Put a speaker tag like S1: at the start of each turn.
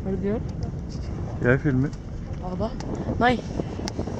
S1: Hva er det du gjør?
S2: Jeg filmer.
S1: Hva da? Nei.